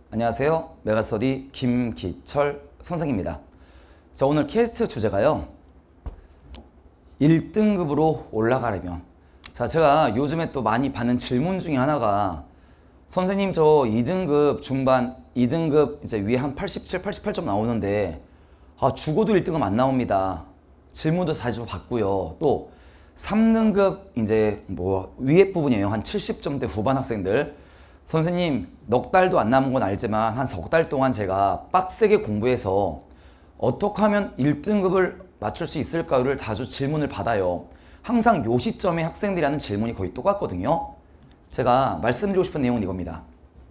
안녕하세요. 메가스터디 김기철 선생입니다. 자, 오늘 캐스트 주제가요. 1등급으로 올라가려면. 자, 제가 요즘에 또 많이 받는 질문 중에 하나가 선생님 저 2등급 중반, 2등급 이제 위에 한 87, 88점 나오는데 죽어도 1등급 안 나옵니다. 질문도 자주 받고요. 또 3등급 이제 뭐 위에 부분이에요. 한 70점대 후반 학생들. 선생님 넉 달도 안 남은 건 알지만 한 석 달 동안 제가 빡세게 공부해서 어떻게 하면 1등급을 맞출 수 있을까를 자주 질문을 받아요. 항상 요 시점에 학생들이 하는 질문이 거의 똑같거든요. 제가 말씀드리고 싶은 내용은 이겁니다.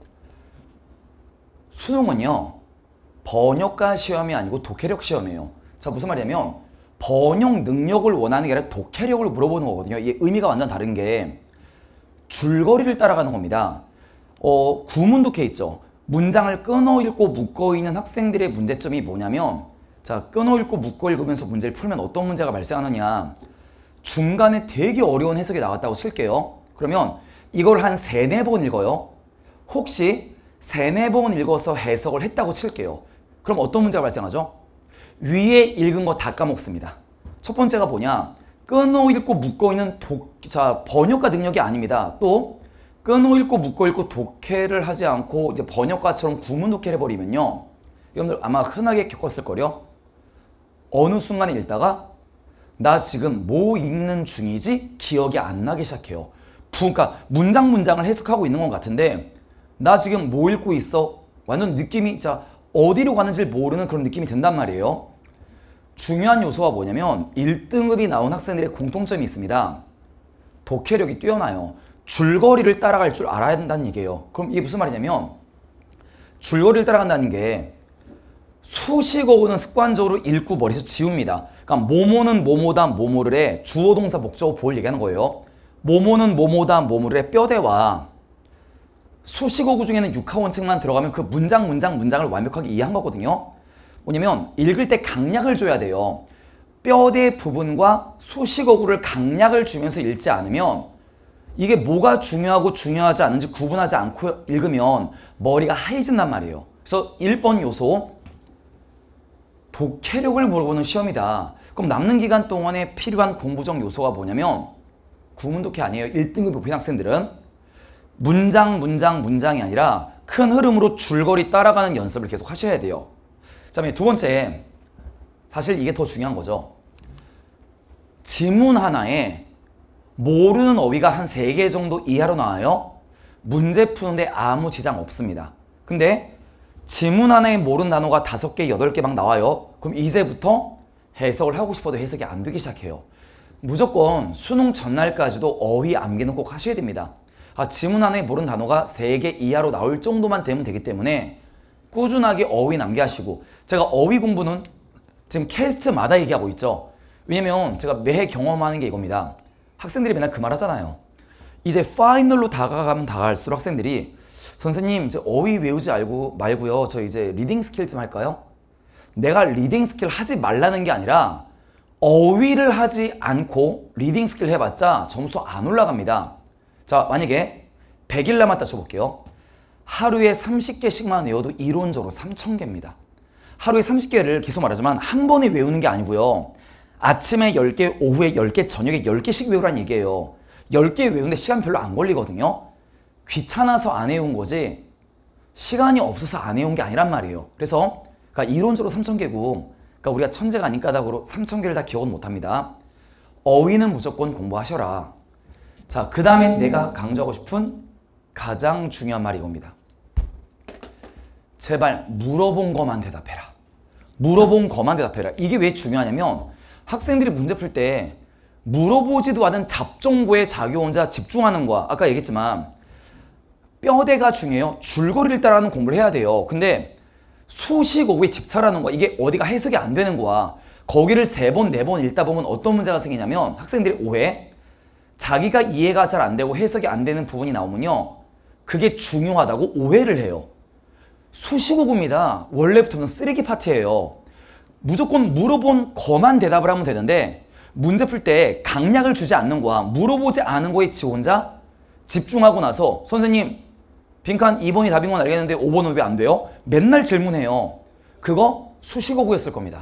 수능은요 번역가 시험이 아니고 독해력 시험이에요. 자, 무슨 말이냐면 번역 능력을 원하는 게 아니라 독해력을 물어보는 거거든요. 이게 의미가 완전 다른 게 줄거리를 따라가는 겁니다. 구문 독해 있죠. 문장을 끊어 읽고 묶어 읽는 학생들의 문제점이 뭐냐면, 자, 끊어 읽고 묶어 읽으면서 문제를 풀면 어떤 문제가 발생하느냐. 중간에 되게 어려운 해석이 나왔다고 칠게요. 그러면 이걸 한 3, 4번 읽어요. 혹시 3, 4번 읽어서 해석을 했다고 칠게요. 그럼 어떤 문제가 발생하죠? 위에 읽은 거 다 까먹습니다. 첫 번째가 뭐냐? 끊어 읽고 묶어 읽는 번역가 능력이 아닙니다. 또 끊어 읽고 묶어 읽고 독해를 하지 않고 이제 번역가처럼 구문 독해를 해버리면요, 여러분들 아마 흔하게 겪었을 거요. 어느 순간에 읽다가 나 지금 뭐 읽는 중이지? 기억이 안 나기 시작해요. 그러니까 문장을 해석하고 있는 것 같은데 나 지금 뭐 읽고 있어? 완전 느낌이 어디로 가는지를 모르는 그런 느낌이 든단 말이에요. 중요한 요소가 뭐냐면 1등급이 나온 학생들의 공통점이 있습니다. 독해력이 뛰어나요. 줄거리를 따라갈 줄 알아야 된다는 얘기예요. 그럼 이게 무슨 말이냐면 줄거리를 따라간다는 게 수식어는 습관적으로 읽고 머리에서 지웁니다. 그러니까 뭐뭐는 뭐뭐다 뭐뭐를 해 주어 동사 목적어 보호를 얘기하는 거예요. 뭐뭐는 뭐뭐다 뭐뭐를 해 뼈대와 수식어구 중에는 육하원칙만 들어가면 그 문장을 완벽하게 이해한 거거든요. 뭐냐면 읽을 때 강약을 줘야 돼요. 뼈대 부분과 수식어구를 강약을 주면서 읽지 않으면 이게 뭐가 중요하고 중요하지 않은지 구분하지 않고 읽으면 머리가 하얘진단 말이에요. 그래서 1번 요소, 독해력을 물어보는 시험이다. 그럼 남는 기간 동안에 필요한 공부적 요소가 뭐냐면 구문 독해 아니에요. 1등급 높인 학생들은 문장이 아니라 큰 흐름으로 줄거리 따라가는 연습을 계속 하셔야 돼요. 자, 두 번째, 사실 이게 더 중요한 거죠. 지문 하나에 모르는 어휘가 한 3개 정도 이하로 나와요. 문제 푸는데 아무 지장 없습니다. 근데 지문 하나에 모르는 단어가 5개, 8개 막 나와요. 그럼 이제부터 해석을 하고 싶어도 해석이 안 되기 시작해요. 무조건 수능 전날까지도 어휘 암기는 꼭 하셔야 됩니다. 지문 하나에 모르는 단어가 3개 이하로 나올 정도만 되면 되기 때문에 꾸준하게 어휘 암기하시고, 제가 어휘 공부는 지금 캐스트마다 얘기하고 있죠. 왜냐면 제가 매해 경험하는 게 이겁니다. 학생들이 맨날 그 말 하잖아요. 이제 파이널로 다가가면 다가갈수록 학생들이 선생님 이제 어휘 외우지 말고요. 저 이제 리딩 스킬 좀 할까요? 내가 리딩 스킬 하지 말라는 게 아니라 어휘를 하지 않고 리딩 스킬 해봤자 점수 안 올라갑니다. 자, 만약에 100일 남았다 쳐볼게요. 하루에 30개씩만 외워도 이론적으로 3000개입니다. 하루에 30개를 계속 말하지만 한 번에 외우는 게 아니고요. 아침에 10개, 오후에 10개, 저녁에 10개씩 외우라는 얘기예요. 10개 외우는데 시간 별로 안 걸리거든요. 귀찮아서 안 외운 거지 시간이 없어서 안 외운 게 아니란 말이에요. 그래서 그러니까 이론적으로 3000개고 그러니까 우리가 천재가 아닌 까닭으로 3000개를 다 기억은 못합니다. 어휘는 무조건 공부하셔라. 자, 그 다음에 내가 강조하고 싶은 가장 중요한 말이 이겁니다. 제발 물어본 것만 대답해라. 물어본 것만 대답해라. 이게 왜 중요하냐면 학생들이 문제 풀 때 물어보지도 않은 잡종고에 자기 혼자 집중하는 거야. 아까 얘기했지만 뼈대가 중요해요. 줄거리를 따라하는 공부를 해야 돼요. 근데 수식어구에 집착하는 거야. 이게 어디가 해석이 안 되는 거야. 거기를 3번, 4번 읽다 보면 어떤 문제가 생기냐면 학생들이 오해, 자기가 이해가 잘 안 되고 해석이 안 되는 부분이 나오면요, 그게 중요하다고 오해를 해요. 수식어구입니다. 원래부터는 쓰레기 파트예요. 무조건 물어본 거만 대답을 하면 되는데 문제 풀 때 강약을 주지 않는 거야. 물어보지 않은 거에 지 혼자 집중하고 나서 선생님 빈칸 2번이 답인 건 알겠는데 5번은 왜 안 돼요? 맨날 질문해요. 그거 수식어구였을 겁니다.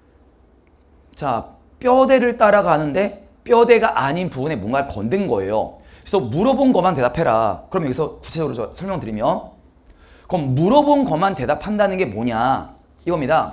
자, 뼈대를 따라가는데 뼈대가 아닌 부분에 뭔가를 건든 거예요. 그래서 물어본 것만 대답해라. 그럼 여기서 구체적으로 설명드리면, 그럼 물어본 것만 대답한다는 게 뭐냐 이겁니다.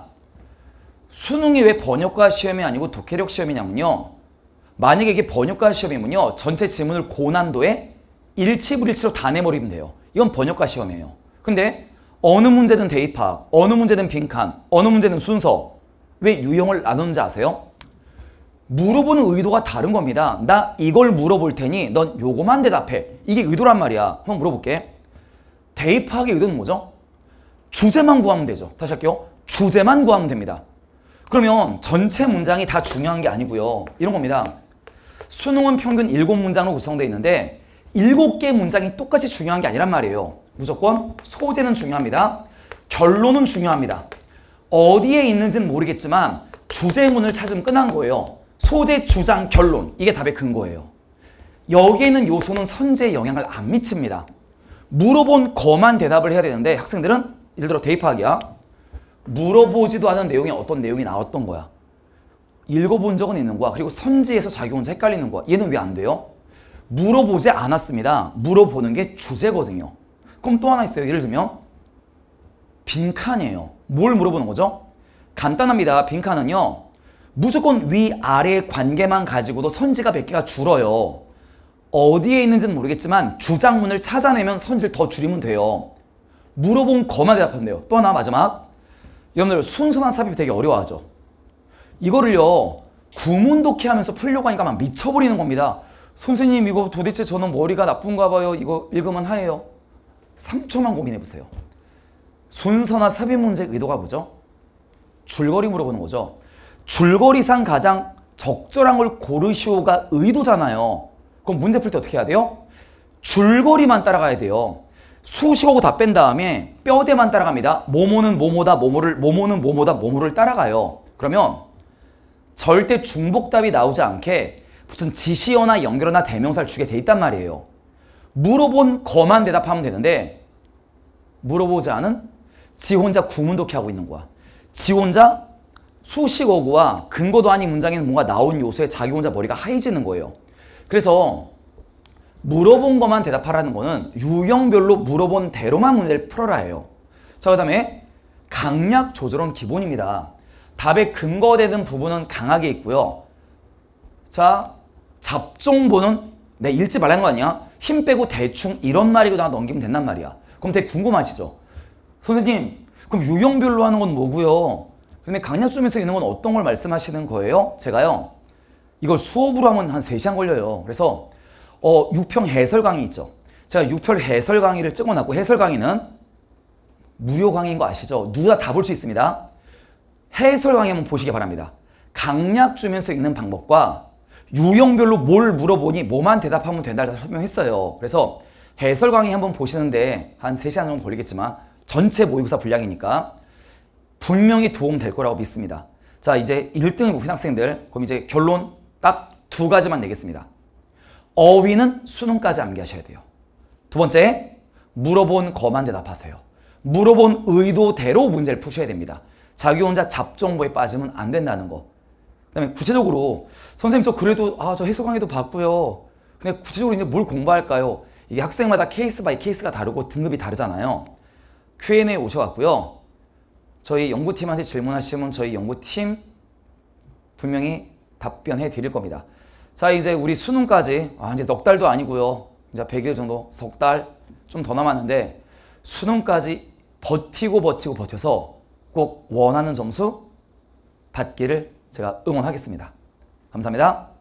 수능이 왜 번역가 시험이 아니고 독해력 시험이냐면요, 만약에 이게 번역가 시험이면요, 전체 지문을 고난도에 일치불일치로 다 내버리면 돼요. 이건 번역가 시험이에요. 근데 어느 문제든 대입학, 어느 문제든 빈칸, 어느 문제든 순서, 왜 유형을 나누는지 아세요? 물어보는 의도가 다른 겁니다. 나 이걸 물어볼 테니 넌 요거만 대답해. 이게 의도란 말이야. 한번 물어볼게. 대입학의 의도는 뭐죠? 주제만 구하면 되죠. 다시 할게요. 주제만 구하면 됩니다. 그러면 전체 문장이 다 중요한 게 아니고요. 이런 겁니다. 수능은 평균 7문장으로 구성되어 있는데 7개 문장이 똑같이 중요한 게 아니란 말이에요. 무조건 소재는 중요합니다. 결론은 중요합니다. 어디에 있는지는 모르겠지만 주제문을 찾으면 끝난 거예요. 소재, 주장, 결론. 이게 답의 근거예요. 여기에 있는 요소는 선제에 영향을 안 미칩니다. 물어본 거만 대답을 해야 되는데 학생들은 예를 들어 대입학이야. 물어보지도 않은 내용에 어떤 내용이 나왔던 거야. 읽어본 적은 있는 거야. 그리고 선지에서 자기 혼자 헷갈리는 거야. 얘는 왜 안 돼요? 물어보지 않았습니다. 물어보는 게 주제거든요. 그럼 또 하나 있어요. 예를 들면 빈칸이에요. 뭘 물어보는 거죠? 간단합니다. 빈칸은요, 무조건 위아래의 관계만 가지고도 선지가 100개가 줄어요. 어디에 있는지는 모르겠지만 주장문을 찾아내면 선지를 더 줄이면 돼요. 물어본 거만 대답하면 돼요. 또 하나 마지막. 여러분들 순서나 삽입이 되게 어려워하죠. 이거를요, 구문독해 하면서 풀려고 하니까 막 미쳐버리는 겁니다. 선생님 이거 도대체 저는 머리가 나쁜가 봐요. 이거 읽으면 하예요. 3초만 고민해보세요. 순서나 삽입 문제의 의도가 뭐죠? 줄거리 물어보는 거죠. 줄거리상 가장 적절한 걸 고르시오가 의도잖아요. 그럼 문제 풀 때 어떻게 해야 돼요? 줄거리만 따라가야 돼요. 수식어고 다 뺀 다음에 뼈대만 따라갑니다. 뭐뭐는 뭐뭐다 뭐뭐는 뭐뭐다 뭐뭐를 따라가요. 그러면 절대 중복답이 나오지 않게 무슨 지시어나 연결어나 대명사를 주게 돼 있단 말이에요. 물어본 거만 대답하면 되는데 물어보지 않은 지 혼자 구문독해 하고 있는 거야. 지 혼자 수식어구와 근거도 아닌 문장에는 뭔가 나온 요소에 자기 혼자 머리가 하얘지는 거예요. 그래서 물어본 것만 대답하라는 거는 유형별로 물어본 대로만 문제를 풀어라 해요. 자, 그 다음에 강약 조절은 기본입니다. 답에 근거되는 부분은 강하게 있고요. 자, 잡종보는 내 읽지 말라는 거 아니야? 힘 빼고 대충 이런 말이고 다 넘기면 된단 말이야. 그럼 되게 궁금하시죠? 선생님, 그럼 유형별로 하는 건 뭐고요? 그다음에 강약점에서 있는 건 어떤 걸 말씀하시는 거예요? 제가요, 이걸 수업으로 하면 한 3시간 걸려요. 그래서 6편 해설 강의 있죠. 제가 6편 해설 강의를 찍어놨고, 해설 강의는 무료 강의인 거 아시죠? 누구나 다 볼 수 있습니다. 해설 강의 한번 보시기 바랍니다. 강약 주면서 읽는 방법과 유형별로 뭘 물어보니 뭐만 대답하면 된다고 설명했어요. 그래서 해설 강의 한번 보시는데 한 3시간 정도 걸리겠지만 전체 모의고사 분량이니까 분명히 도움 될 거라고 믿습니다. 자, 이제 1등을 뽑힌 학생들, 그럼 이제 결론 딱 2가지만 내겠습니다. 어휘는 수능까지 암기하셔야 돼요. 두 번째, 물어본 거만 대답하세요. 물어본 의도대로 문제를 푸셔야 됩니다. 자기 혼자 잡정보에 빠지면 안 된다는 거. 그 다음에 구체적으로 선생님 저 그래도 저 해석 강의도 봤고요. 근데 구체적으로 이제 뭘 공부할까요? 이게 학생마다 케이스 바이 케이스가 다르고 등급이 다르잖아요. Q&A 오셔갖고요, 저희 연구팀한테 질문하시면 저희 연구팀 분명히 답변해 드릴 겁니다. 자, 이제 우리 수능까지 이제 넉 달도 아니고요. 이제 100일 정도, 석 달 좀 더 남았는데 수능까지 버텨서 꼭 원하는 점수 받기를 제가 응원하겠습니다. 감사합니다.